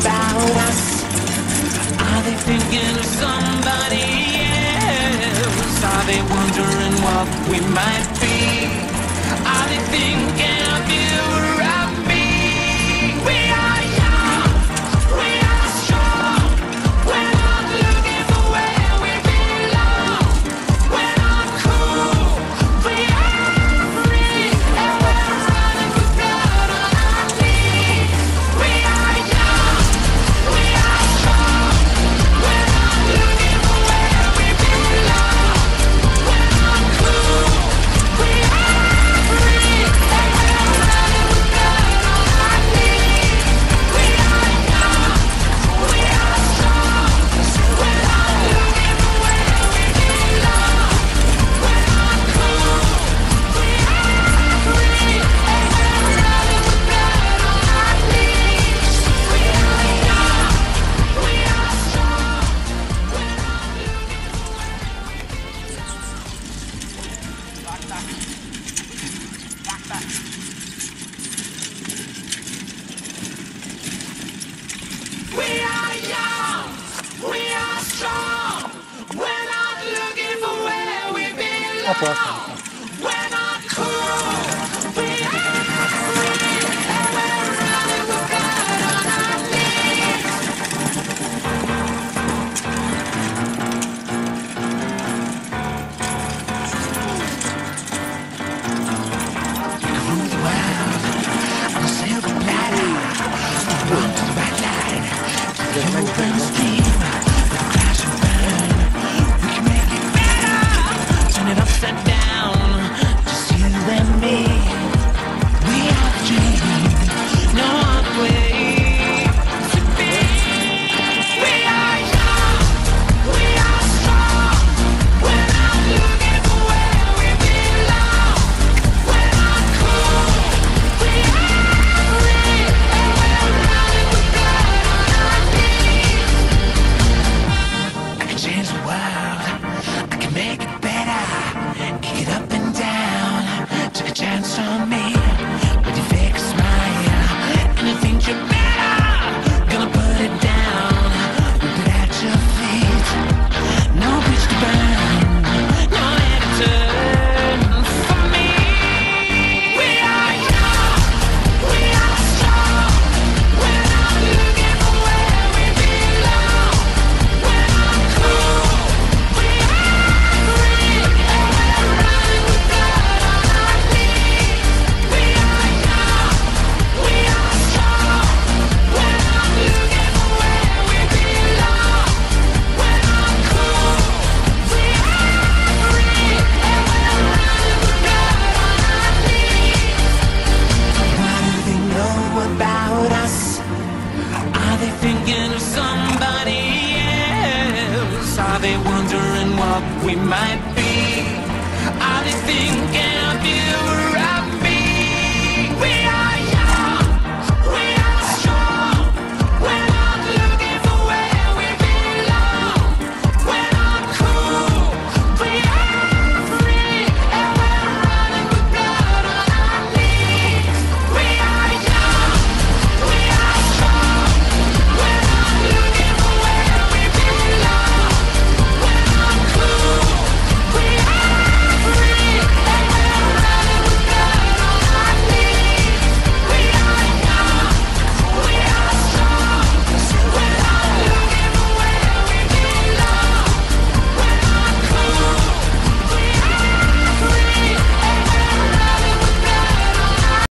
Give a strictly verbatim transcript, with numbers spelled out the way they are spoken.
about us? Are they thinking of somebody else? Are they wondering what we might be? Are they thinking of you or of me? We are young, we are strong. We're not looking for where we belong. We're not cool, we are free, and we're running with blood on our knees. We are young, we are strong. We're not looking for where we belong. We're not cool, we are free, and we're running with blood on our knees. We are young, we are strong. We're not looking for where we belong. We're not cool, we are free, and we're running with blood on our knees. We are young, we are strong. We're not looking for We are young, we are strong. We're not looking for where we belong. We're not cool, we are free, and we're running with blood on our knees. Rule the world on a silver platter. Run to the right line, to the open stream. With a crash and burn, we can make it better. Turn it upside down, just you and me. We are the dream, no other way to be. We are young, we are strong. We're not looking for where we belong. We're not cool, we are free, and we're running with blood on our knees. I can change the world, I can make it better. Kick it up and down, take a chance on me. With your fake smile, and you think you're better. Gonna put it down, whip it at your feet. No bridge to burn, no head to turn for me. We are young, we are strong. We're not looking for where we belong. We're not cool, we are free, and we're running with blood on our knees. We are young, we are strong. We're not looking for where we belong. We're not cool, we are free, and we're running with blood on our knees. What do they know about us? Are they thinking of somebody else? Are they wondering what we might be? Are they thinking